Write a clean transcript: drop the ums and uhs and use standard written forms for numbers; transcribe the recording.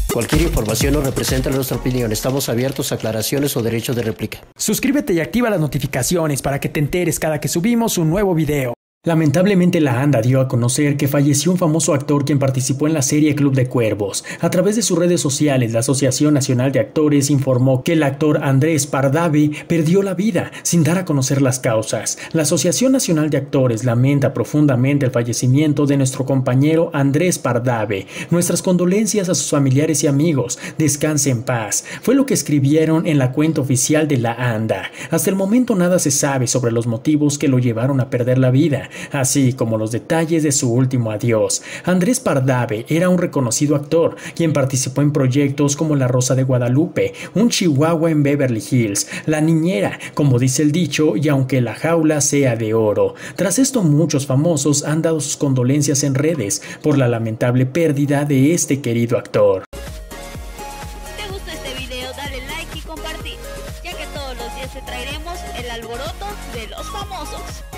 Cualquier información no representa nuestra opinión. Estamos abiertos a aclaraciones o derechos de réplica. Suscríbete y activa las notificaciones para que te enteres cada que subimos un nuevo video. Lamentablemente la ANDA dio a conocer que falleció un famoso actor quien participó en la serie Club de Cuervos. A través de sus redes sociales, la Asociación Nacional de Actores informó que el actor Andrés Pardave perdió la vida, sin dar a conocer las causas. La Asociación Nacional de Actores lamenta profundamente el fallecimiento de nuestro compañero Andrés Pardave. Nuestras condolencias a sus familiares y amigos. Descanse en paz. Fue lo que escribieron en la cuenta oficial de la ANDA. Hasta el momento nada se sabe sobre los motivos que lo llevaron a perder la vida, así como los detalles de su último adiós. Andrés Pardave era un reconocido actor, quien participó en proyectos como La Rosa de Guadalupe, Un Chihuahua en Beverly Hills, La Niñera, como dice el dicho, y Aunque la jaula sea de oro. Tras esto, muchos famosos han dado sus condolencias en redes por la lamentable pérdida de este querido actor. Si te gustó este video, dale like y compartir, ya que todos los días te traeremos el alboroto de los famosos.